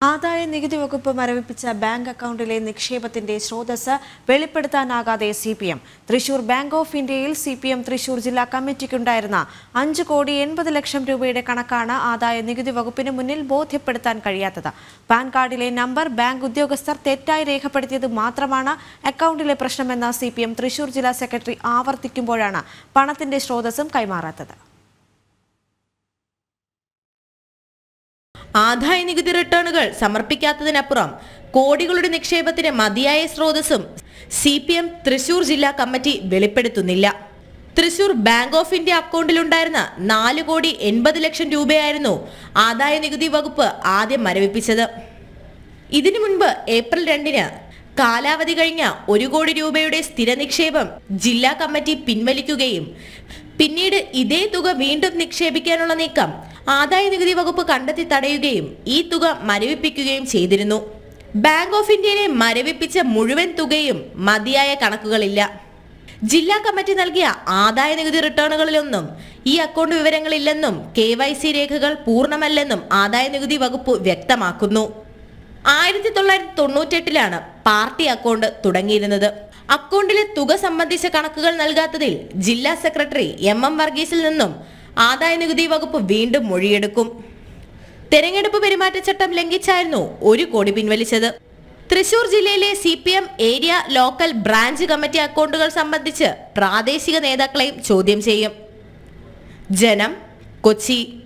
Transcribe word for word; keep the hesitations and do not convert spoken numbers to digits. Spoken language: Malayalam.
ആദായ നികുതി വകുപ്പ് മരവിപ്പിച്ച ബാങ്ക് അക്കൗണ്ടിലെ നിക്ഷേപത്തിന്റെ സ്രോതസ് വെളിപ്പെടുത്താനാകാതെ C P M Thrissur bank of ഇന്ത്യയിൽ സി പി എം തൃശൂർ ജില്ലാ കമ്മിറ്റിക്കുണ്ടായിരുന്ന അഞ്ച് കോടി എൺപത് ലക്ഷം രൂപയുടെ കണക്കാണ് ആദായ നികുതി വകുപ്പിന് മുന്നിൽ ബോധ്യപ്പെടുത്താൻ കഴിയാത്തത്. പാൻ കാർഡിലെ നമ്പർ ബാങ്ക് ഉദ്യോഗസ്ഥർ തെറ്റായി രേഖപ്പെടുത്തിയത് മാത്രമാണ് അക്കൗണ്ടിലെ പ്രശ്നമെന്ന് സി പി എം തൃശൂർ ജില്ലാ സെക്രട്ടറി ആവർത്തിക്കുമ്പോഴാണ് പണത്തിന്റെ സ്രോതസ്സും കൈമാറാത്തത്. ആദായ നികുതി റിട്ടേണുകൾ സമർപ്പിക്കാത്തതിനപ്പുറം കോടികളുടെ നിക്ഷേപത്തിന് മതിയായ സ്രോതസ്സും സി പി എം തൃശൂർ ജില്ലാ കമ്മിറ്റി വെളിപ്പെടുത്തുന്നില്ല. തൃശൂർ ബാങ്ക് ഓഫ് ഇന്ത്യ അക്കൗണ്ടിലുണ്ടായിരുന്ന നാല് കോടി എൺപത് ലക്ഷം രൂപയായിരുന്നു ആദായ നികുതി വകുപ്പ് ആദ്യം മരവിപ്പിച്ചത്. ഇതിനു മുൻപ് ഏപ്രിൽ രണ്ടിന് കാലാവധി കഴിഞ്ഞ ഒരു കോടി രൂപയുടെ സ്ഥിര നിക്ഷേപം ജില്ലാ കമ്മിറ്റി പിൻവലിക്കുകയും പിന്നീട് ഇതേ തുക വീണ്ടും നിക്ഷേപിക്കാനുള്ള നീക്കം ആദായ നികുതി വകുപ്പ് കണ്ടെത്തി തടയുകയും ഈ തുക മരവിപ്പിക്കുകയും ചെയ്തിരുന്നു. ബാങ്ക് ഓഫ് ഇന്ത്യയിലെ മരവിപ്പിച്ച മുഴുവൻ തുകയും മതിയായ കണക്കുകളില്ല. ജില്ലാ കമ്മിറ്റി നൽകിയ ആദായ നികുതി റിട്ടേണുകളിലൊന്നും ഈ അക്കൗണ്ട് വിവരങ്ങളില്ലെന്നും കെ വൈ സി രേഖകൾ പൂർണ്ണമല്ലെന്നും ആദായ നികുതി വകുപ്പ് വ്യക്തമാക്കുന്നു. ആയിരത്തി തൊള്ളായിരത്തി തൊണ്ണൂറ്റെട്ടിലാണ് പാർട്ടി അക്കൗണ്ട് തുടങ്ങിയിരുന്നത്. അക്കൗണ്ടിലെ തുക സംബന്ധിച്ച കണക്കുകൾ നൽകാത്തതിൽ ജില്ലാ സെക്രട്ടറി എം എം വർഗീസിൽ നിന്നും ആദായ നികുതി വകുപ്പ് വീണ്ടും മൊഴിയെടുക്കും. തെരഞ്ഞെടുപ്പ് പെരുമാറ്റച്ചട്ടം ലംഘിച്ചായിരുന്നു ഒരു കോടി പിൻവലിച്ചത്. തൃശൂർ ജില്ലയിലെ C P M area local branch committee അക്കൗണ്ടുകൾ സംബന്ധിച്ച് പ്രാദേശിക നേതാക്കളെയും ചോദ്യം ചെയ്യും. ജനം, കൊച്ചി.